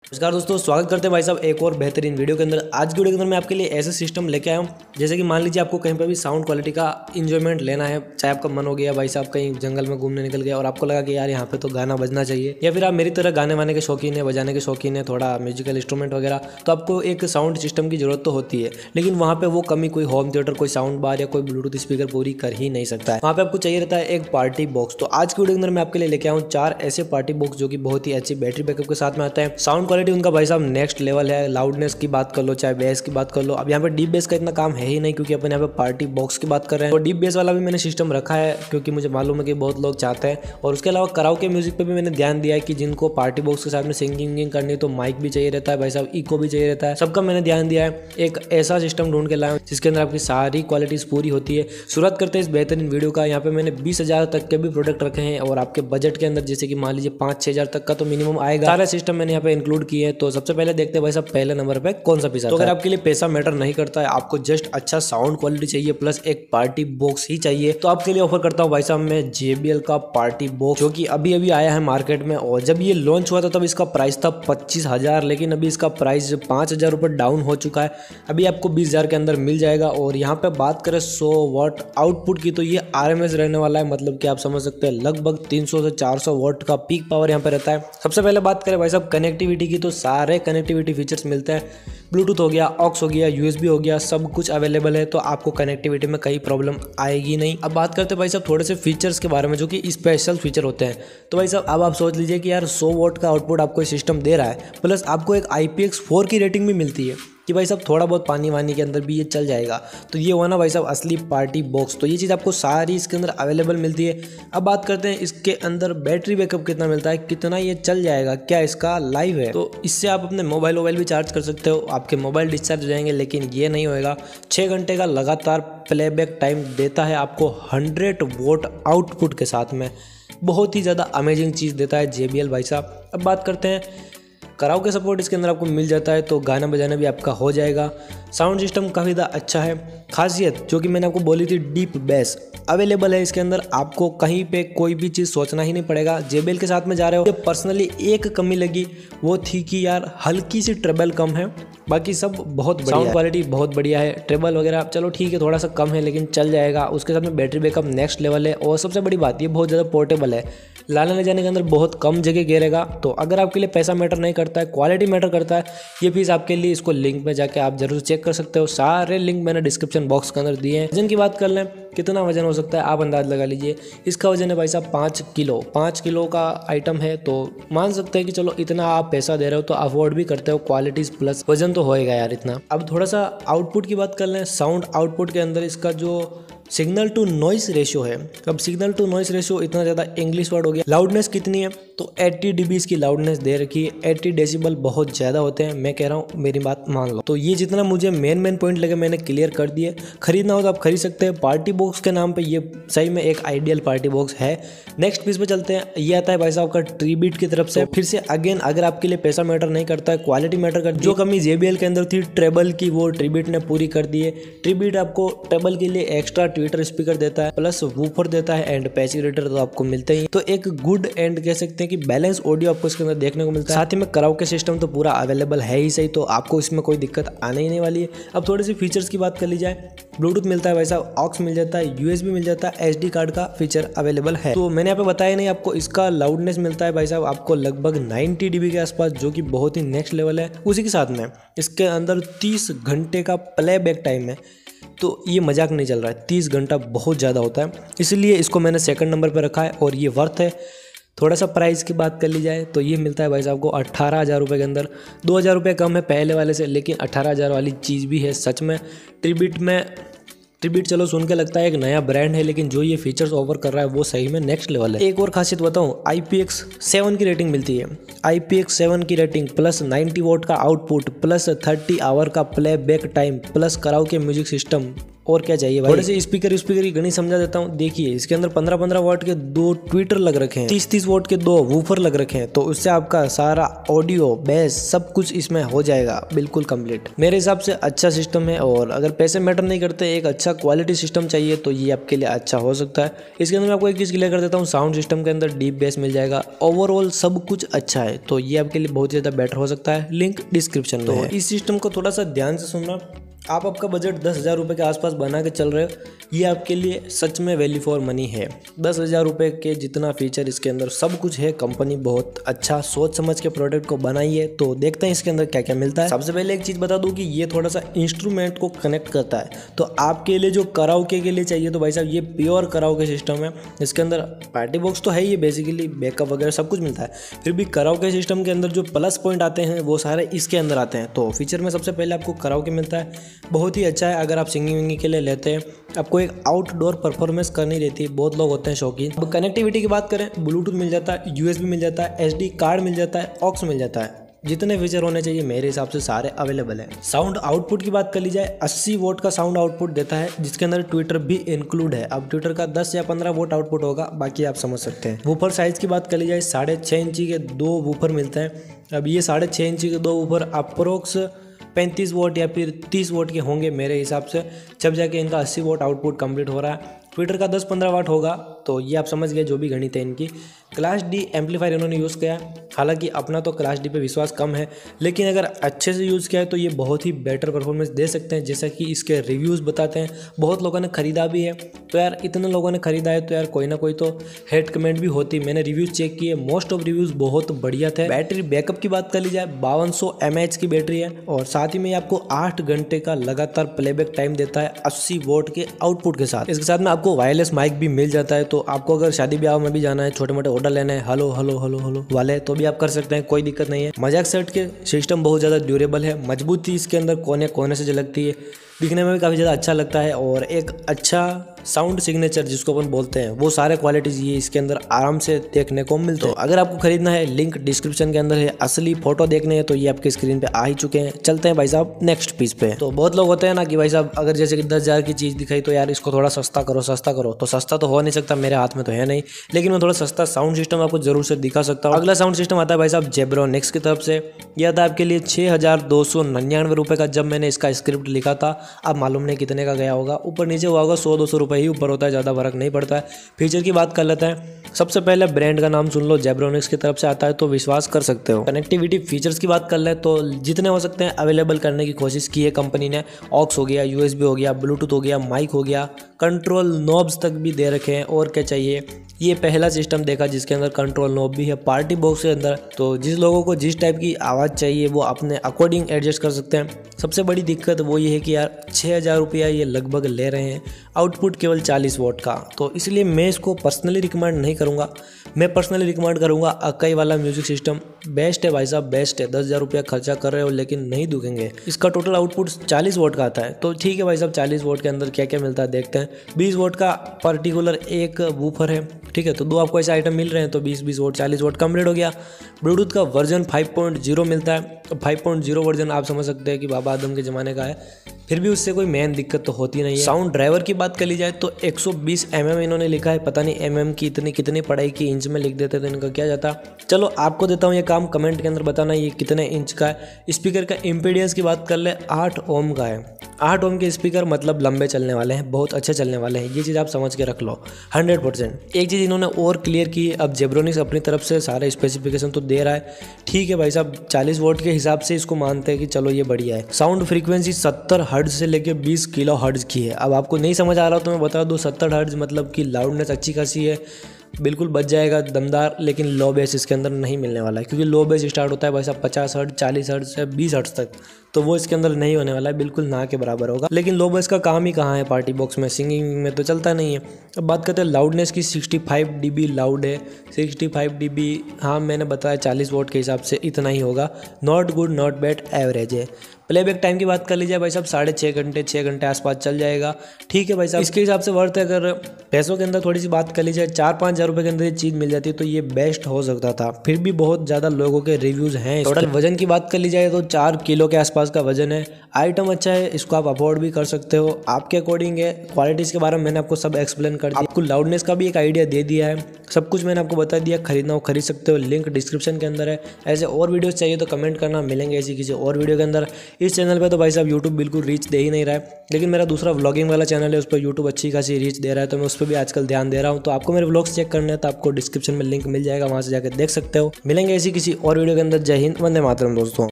नमस्कार दोस्तों, स्वागत करते हैं भाई साहब एक और बेहतरीन वीडियो के अंदर। आज की वीडियो के अंदर मैं आपके लिए ऐसे सिस्टम लेके आया हूँ जैसे कि मान लीजिए आपको कहीं पर भी साउंड क्वालिटी का इंजॉयमेंट लेना है। चाहे आपका मन हो गया भाई साहब कहीं जंगल में घूमने निकल गया और आपको लगा कि यार यहाँ पे तो गाना बजना चाहिए, या फिर आप मेरी तरह गाने वाने के शौकीन है, बजाने के शौकीन है, थोड़ा म्यूजिकल इंस्ट्रूमेंट वगैरह, तो आपको एक साउंड सिस्टम की जरूरत तो होती है। लेकिन वहाँ पे वो कमी कोई होम थिएटर, कोई साउंड बार या कोई ब्लूटूथ स्पीकर पूरी कर ही नहीं सकता है। वहाँ पे आपको चाहिए रहता है एक पार्टी बॉक्स। तो आज की वीडियो के अंदर मैं आपके लिए लेके आया हूँ 4 ऐसे पार्टी बॉक्स जो कि बहुत ही अच्छी बैटरी बैकअप के साथ में आता है। साउंड क्वालिटी उनका भाई साहब नेक्स्ट लेवल है। लाउडनेस की बात कर लो, चाहे बेस की बात कर लो। अब यहाँ पे डीप बेस का इतना काम है ही नहीं क्योंकि अपन यहाँ पे पार्टी बॉक्स की बात कर रहे हैं। तो डीप बेस वाला भी मैंने सिस्टम रखा है क्योंकि मुझे मालूम है कि बहुत लोग चाहते हैं। और उसके अलावा कराओके म्यूजिक पे भी मैंने ध्यान दिया है कि जिनको पार्टी बॉक्स के साथ में सिंगिंग करनी है तो माइक भी चाहिए रहता है भाई साहब, इको भी चाहिए रहता है, सबका मैंने ध्यान दिया है। एक ऐसा सिस्टम ढूंढ के लाया हूं जिसके अंदर आपकी सारी क्वालिटीज पूरी होती है। शुरुआत करते हैं इस बेहतरीन वीडियो का। यहाँ पे मैंने 20,000 तक के भी प्रोडक्ट रखे हैं और आपके बजट के अंदर जैसे कि मान लीजिए 5-6 हज़ार तक का तो मिनिमम आएगा। सारे सिस्टम मैंने यहाँ पे इंक्लूड किए हैं। तो सबसे पहले देखते हैं भाई साहब पहले नंबर पे कौन सा पीस आता है। तो अगर आपके लिए पैसा मैटर नहीं करता है, आपको जस्ट अच्छा साउंड क्वालिटी चाहिए प्लस एक पार्टी बॉक्स ही चाहिए, तो आपके लिए ऑफर करता हूँ भाई साहब मैं JBL का पार्टी बॉक्स, जो कि अभी अभी आया है मार्केट में। और जब ये लॉन्च हुआ था तब इसका प्राइस था 25,000, लेकिन अभी इसका प्राइस 5,000 रुपये डाउन हो चुका है। अभी आपको 20,000 के अंदर मिल जाएगा। और यहाँ पे बात करें 100 वाट आउटपुट की, तो ये RMS रहने वाला है, मतलब कि आप समझ सकते हैं लगभग 300 से 400 वाट का पीक पावर यहाँ पे रहता है। सबसे पहले बात करें भाई साहब कनेक्टिविटी की, तो सारे कनेक्टिविटी फीचर्स मिलते हैं। ब्लूटूथ हो गया, ऑक्स हो गया, USB हो गया, सब कुछ अवेलेबल है। तो आपको कनेक्टिविटी में कहीं प्रॉब्लम आएगी नहीं। अब बात करते हैं भाई साहब थोड़े से फीचर्स के बारे में जो कि स्पेशल फीचर होते हैं। तो भाई साहब अब आप सोच लीजिए कि यार 100 वाट का आउटपुट आपको सिस्टम दे रहा है, प्लस आपको एक IPX4 की रेटिंग भी मिलती है कि भाई साहब थोड़ा बहुत पानी वानी के अंदर भी ये चल जाएगा। तो ये हुआ ना भाई साहब असली पार्टी बॉक्स। तो ये चीज़ आपको सारी इसके अंदर अवेलेबल मिलती है। अब बात करते हैं इसके अंदर बैटरी बैकअप कितना मिलता है, कितना ये चल जाएगा, क्या इसका लाइव है। तो इससे आप अपने मोबाइल भी चार्ज कर सकते हो, आपके मोबाइल डिस्चार्ज हो जाएंगे, लेकिन ये नहीं होएगा। 6 घंटे का लगातार प्लेबैक टाइम देता है आपको 100 वोट आउटपुट के साथ में। बहुत ही ज़्यादा अमेजिंग चीज़ देता है JBL भाई साहब। अब बात करते हैं कराओके सपोर्ट इसके अंदर आपको मिल जाता है, तो गाना बजाना भी आपका हो जाएगा। साउंड सिस्टम काफ़ी ज़्यादा अच्छा है। खासियत जो कि मैंने आपको बोली थी, डीप बेस अवेलेबल है इसके अंदर। आपको कहीं पे कोई भी चीज़ सोचना ही नहीं पड़ेगा। JBL के साथ में जा रहे हो, पर्सनली एक कमी लगी वो थी कि यार हल्की सी ट्रेबल कम है, बाकी सब बहुत बढ़िया। साउंड क्वालिटी बहुत बढ़िया है। ट्रेबल वगैरह चलो ठीक है, थोड़ा सा कम है लेकिन चल जाएगा। उसके साथ में बैटरी बैकअप नेक्स्ट लेवल है। और सबसे बड़ी बात ये बहुत ज़्यादा पोर्टेबल है, लाने ले जाने के अंदर बहुत कम जगह घेरेगा। तो अगर आपके लिए पैसा मैटर नहीं करता है, क्वालिटी मैटर करता है, ये पीस आपके लिए, इसको लिंक में जाके आप जरूर चेक कर सकते हो। सारे लिंक मैंने डिस्क्रिप्शन बॉक्स के अंदर दिए हैं। वजन की बात कर लें, कितना वजन हो सकता है आप अंदाज लगा लीजिए। इसका वजन है भाई साहब 5 किलो। 5 किलो का आइटम है, तो मान सकते हैं कि चलो इतना आप पैसा दे रहे हो तो अफोर्ड भी करते हो। क्वालिटीज प्लस वजन तो होएगा यार इतना। अब थोड़ा सा आउटपुट की बात कर लें। साउंड आउटपुट के अंदर इसका जो सिग्नल टू नॉइस रेशियो है, अब सिग्नल टू नॉइस रेशियो इतना ज़्यादा इंग्लिश वर्ड हो गया। लाउडनेस कितनी है, तो 80 dB की लाउडनेस दे रखी है। 80 डेसिबल बहुत ज़्यादा होते हैं, मैं कह रहा हूँ मेरी बात मान लो। तो ये जितना मुझे मेन पॉइंट लगे मैंने क्लियर कर दिए। खरीदना हो तो आप खरीद सकते हैं। पार्टी बॉक्स के नाम पे ये सही में एक आइडियल पार्टी बॉक्स है। नेक्स्ट पीस पे चलते हैं। ये आता है भाई साहब का ट्रीबीट की तरफ से। फिर से अगेन अगर आपके लिए पैसा मैटर नहीं करता है, क्वालिटी मैटर करती है, जो कमी JBL के अंदर थी ट्रेबल की, वो ट्रीबीट ने पूरी कर दी है। ट्रीबीट आपको ट्रेबल के लिए एक्स्ट्रा ट्विटर स्पीकर देता है, प्लस वूफर देता है एंड पैसिलेटर तो आपको मिलते ही। तो एक गुड एंड कह सकते हैं कि बैलेंस ऑडियो आपको इसके अंदर देखने को मिलता है। साथ ही में कराओके सिस्टम तो पूरा अवेलेबल है ही सही, तो आपको इसमें कोई दिक्कत आने ही नहीं वाली है। अब थोड़ी सी फीचर्स की बात कर ली जाए। ब्लूटूथ मिलता है भाई साहब, ऑक्स मिल जाता है, USB मिल जाता है, SD कार्ड का फीचर अवेलेबल है। तो मैंने यहाँ पे बताया नहीं आपको, इसका लाउडनेस मिलता है भाई साहब आपको लगभग 90 dB के आसपास, जो कि बहुत ही नेक्स्ट लेवल है। उसी के साथ में इसके अंदर 30 घंटे का प्लेबैक टाइम है। तो ये मजाक नहीं चल रहा है, 30 घंटा बहुत ज़्यादा होता है, इसलिए इसको मैंने सेकंड नंबर पर रखा है और ये वर्थ है। थोड़ा सा प्राइस की बात कर ली जाए तो ये मिलता है भाई साहब को 18,000 रुपये के अंदर। 2,000 रुपये कम है पहले वाले से, लेकिन 18,000 वाली चीज़ भी है सच में। ट्रिब्यूट चलो सुन के लगता है एक नया ब्रांड है, लेकिन जो ये फीचर्स ऑफर कर रहा है वो सही में नेक्स्ट लेवल है। एक और खासियत बताऊं, IPX7 की रेटिंग मिलती है। IPX7 की रेटिंग प्लस 90 वोट का आउटपुट प्लस 30 आवर का playback time plus karaoke music system और क्या चाहिए भाई। थोड़े से स्पीकर की गणित समझा देता हूँ। देखिए इसके अंदर 15-15 वाट के 2 ट्विटर लग रखे हैं, 30-30 वाट के 2 वूफर लग रखे हैं, तो उससे आपका सारा ऑडियो बेस सब कुछ इसमें हो जाएगा बिल्कुल कंप्लीट। मेरे हिसाब से अच्छा सिस्टम है, और अगर पैसे मैटर नहीं करते, एक अच्छा क्वालिटी सिस्टम चाहिए तो ये आपके लिए अच्छा हो सकता है। इसके अंदर मैं आपको एक चीज़ क्लियर कर देता हूँ, साउंड सिस्टम के अंदर डीप बेस मिल जाएगा, ओवरऑल सब कुछ अच्छा है, तो ये आपके लिए बहुत ज़्यादा बेटर हो सकता है। लिंक डिस्क्रिप्शन में है। इस सिस्टम को थोड़ा सा ध्यान से सुनना। आप आपका बजट 10,000 रुपये के आसपास बना के चल रहे हो, ये आपके लिए सच में वैल्यू फॉर मनी है। 10,000 रुपये के जितना फीचर इसके अंदर सब कुछ है। कंपनी बहुत अच्छा सोच समझ के प्रोडक्ट को बनाई है, तो देखते हैं इसके अंदर क्या क्या मिलता है। सबसे पहले एक चीज़ बता दूं कि ये थोड़ा सा इंस्ट्रूमेंट को कनेक्ट करता है, तो आपके लिए जो कराओके के लिए चाहिए तो भाई साहब ये प्योर कराओके सिस्टम है। इसके अंदर पार्टी बॉक्स तो है ही, बेसिकली बैकअप वगैरह सब कुछ मिलता है, फिर भी कराओके सिस्टम के अंदर जो प्लस पॉइंट आते हैं वो सारे इसके अंदर आते हैं। तो फीचर में सबसे पहले आपको कराओके मिलता है, बहुत ही अच्छा है। अगर आप सिंगिंग विंगिंग के लिए लेते हैं, आपको एक आउटडोर परफॉर्मेंस करनी रहती है, बहुत लोग होते हैं शौकीन। अब कनेक्टिविटी की बात करें, ब्लूटूथ मिल जाता है, यूएसबी मिल जाता है, एसडी कार्ड मिल जाता है, ऑक्स मिल जाता है। जितने फीचर होने चाहिए मेरे हिसाब से सारे अवेलेबल है। साउंड आउटपुट की बात कर ली जाए, 80 वोट का साउंड आउटपुट देता है, जिसके अंदर ट्विटर भी इंक्लूड है। अब ट्विटर का 10 या 15 वोट आउटपुट होगा, बाकी आप समझ सकते हैं। वूफर साइज की बात कर ली जाए, 6.5 इंची के 2 वूफर मिलते हैं। अब ये 6.5 इंची के 2 वूफर अप्रोक्स 35 वोट या फिर 30 वोट के होंगे मेरे हिसाब से, जब जाके इनका 80 वोट आउटपुट कंप्लीट हो रहा है। ट्विटर का 10-15 वाट होगा, तो ये आप समझ गए जो भी गणित है इनकी। क्लास डी एम्पलीफायर इन्होंने यूज़ किया है, हालांकि अपना तो क्लास डी पे विश्वास कम है, लेकिन अगर अच्छे से यूज़ किया है तो ये बहुत ही बेटर परफॉर्मेंस दे सकते हैं, जैसा कि इसके रिव्यूज़ बताते हैं। बहुत लोगों ने ख़रीदा भी है, तो यार इतने लोगों ने ख़रीदा है तो यार कोई ना कोई तो हेड कमेंट भी होती। मैंने रिव्यूज़ चेक किए, मोस्ट ऑफ रिव्यूज़ बहुत बढ़िया थे। बैटरी बैकअप की बात कर ली जाए, 5200 mAh की बैटरी है, और साथ ही में आपको 8 घंटे का लगातार प्लेबैक टाइम देता है 80 वोट के आउटपुट के साथ। इसके साथ में आपको वायरलेस माइक भी मिल जाता है, तो आपको अगर शादी ब्याह में भी जाना है, छोटे मोटे ऑर्डर लेने हैं, हेलो हेलो हेलो हेलो वाले, तो भी आप कर सकते हैं, कोई दिक्कत नहीं है। मजाक सेट के सिस्टम बहुत ज़्यादा ड्यूरेबल है, मजबूती इसके अंदर कोने कोने से झलकती है, दिखने में भी काफ़ी ज़्यादा अच्छा लगता है, और एक अच्छा साउंड सिग्नेचर जिसको अपन बोलते हैं, वो सारे क्वालिटीज़ ये इसके अंदर आराम से देखने को मिलते हैं। तो अगर आपको खरीदना है, लिंक डिस्क्रिप्शन के अंदर है। असली फोटो देखने हैं तो ये आपके स्क्रीन पे आ ही चुके हैं। चलते हैं भाई साहब नेक्स्ट पीस पे। तो बहुत लोग होते हैं ना कि भाई साहब अगर जैसे कि 10,000 की चीज़ दिखाई तो यार इसको थोड़ा सस्ता करो सस्ता करो, तो सस्ता तो हो नहीं सकता, मेरे हाथ में तो है नहीं, लेकिन मैं थोड़ा सस्ता साउंड सिस्टम आपको जरूर से दिखा सकता हूँ। अगला साउंड सिस्टम आता है भाई साहब जेब्रोनिक्स की तरफ से। यह था आपके लिए 6,299 रुपये का। जब मैंने इसका स्क्रिप्ट लिखा था, अब मालूम नहीं कितने का गया होगा, ऊपर नीचे हुआ होगा, 100-200 रुपये ही ऊपर होता है, ज़्यादा फर्क नहीं पड़ता है। फीचर की बात कर लेते हैं। सबसे पहले ब्रांड का नाम सुन लो, जेब्रोनिक्स की तरफ से आता है तो विश्वास कर सकते हो। कनेक्टिविटी फीचर्स की बात कर ले तो जितने हो सकते हैं अवेलेबल करने की कोशिश की है कंपनी ने। ऑक्स हो गया, यूएसबी हो गया, ब्लूटूथ हो गया, माइक हो गया, कंट्रोल नॉब्स तक भी दे रखे हैं, और क्या चाहिए। ये पहला सिस्टम देखा जिसके अंदर कंट्रोल नॉब भी है पार्टी बॉक्स के अंदर, तो जिस लोगों को जिस टाइप की आवाज़ चाहिए वो अपने अकॉर्डिंग एडजस्ट कर सकते हैं। सबसे बड़ी दिक्कत वो ये है कि यार 6,000 रुपया ये लगभग ले रहे हैं, आउटपुट केवल 40 वोट का, तो इसलिए मैं इसको पर्सनली रिकमेंड नहीं करूँगा। मैं पर्सनली रिकमेंड करूँगा अकाई वाला म्यूजिक सिस्टम। बेस्ट है भाई साहब, बेस्ट है। 10,000 रुपया खर्चा कर रहे हो लेकिन नहीं दुखेंगे। इसका टोटल आउटपुट 40 वोट का आता है, तो ठीक है भाई साहब 40 वोट के अंदर क्या क्या मिलता है देखते हैं। 20 वोट का पर्टिकुलर एक वूफर है, ठीक है, तो 2 आपको ऐसे आइटम मिल रहे हैं, तो 20-20 वोट 40 वोट कंप्लीट हो गया। ब्लूटूथ का वर्जन 5.0 मिलता है। तो 5.0 वर्जन आप समझ सकते हैं कि बाबा आदम के ज़माने का है, फिर भी उससे कोई मेन दिक्कत तो होती नहीं है। साउंड ड्राइवर की बात कर ली जाए तो 120 mm इन्होंने लिखा है, पता नहीं mm की इतनी कितनी पढ़ाई की, इंच में लिख देते तो इनका क्या जाता। चलो आपको देता हूँ ये काम, कमेंट के अंदर बताना ये कितने इंच का है। स्पीकर का इम्पीडेंस की बात कर ले 8 ओम का है। 8 ओम के स्पीकर मतलब लंबे चलने वाले हैं, बहुत अच्छे चलने वाले हैं, ये चीज़ आप समझ के रख लो 100%। एक चीज़ इन्होंने और क्लियर की है, अब जेब्रोनिक्स अपनी तरफ से सारे स्पेसिफिकेशन तो दे रहा है, ठीक है भाई साहब 40 वोट के हिसाब से इसको मानते हैं कि चलो ये बढ़िया है। साउंड फ्रीक्वेंसी 70 हर्ट्ज से लेके 20 किलो हर्ट्ज की है। अब आपको नहीं समझ आ रहा तो मैं बता दूं, 70 हर्ट्ज मतलब कि लाउडनेस अच्छी खासी है, बिल्कुल बच जाएगा दमदार, लेकिन लो बेस इसके अंदर नहीं मिलने वाला है, क्योंकि लो बेस स्टार्ट होता है भाई साहब 50 हर्ट्ज 40 हर्ट्ज से 20 हर्ट्ज तक, तो वो इसके अंदर नहीं होने वाला है, बिल्कुल ना के बराबर होगा। लेकिन लो बेस का काम ही कहाँ है पार्टी बॉक्स में, सिंगिंग में तो चलता नहीं है। अब बात करते हैं लाउडनेस की, 65 dB लाउड है, 65 dB। हाँ मैंने बताया 40 वोट के हिसाब से इतना ही होगा, not good not bad, average है। प्लेबैक टाइम की बात कर लीजिए भाई साहब 6.5 घंटे 6 घंटे आसपास चल जाएगा, ठीक है भाई साहब, इसके हिसाब से वर्थ है। अगर पैसों के अंदर थोड़ी सी बात कर लीजिए, 4-5 हज़ार रुपये के अंदर ये चीज़ मिल जाती है तो ये बेस्ट हो सकता था, फिर भी बहुत ज़्यादा लोगों के रिव्यूज़ हैं। टोटल वजन की बात कर ली जाए तो 4 किलो के आसपास पास का वजन है। आइटम अच्छा है, इसको आप अफोर्ड भी कर सकते हो, आपके अकॉर्डिंग है। क्वालिटीज़ के बारे में मैंने आपको सब एक्सप्लेन कर दिया, आपको लाउडनेस का भी एक आइडिया दे दिया है, सब कुछ मैंने आपको बता दिया। खरीदना हो खरीद सकते हो, लिंक डिस्क्रिप्शन के अंदर है। ऐसे और वीडियोस चाहिए तो कमेंट करना, मिलेंगे ऐसी किसी और वीडियो के अंदर। इस चैनल पे तो भाई साहब यूट्यूब बिल्कुल रीच दे ही नहीं रहा है, लेकिन मेरा दूसरा व्लॉगिंग वाला चैनल है, उस पर यूट्यूब अच्छी खासी रीच दे रहा है, तो मैं उस पर भी आजकल ध्यान दे रहा हूँ। तो आपको मेरे व्लॉग्स चेक करने हैं तो आपको डिस्क्रिप्शन में लिंक मिल जाएगा, वहाँ से जाकर देख सकते हो। मिलेंगे ऐसी किसी और वीडियो के अंदर। जय हिंद, वंदे मातरम दोस्तों।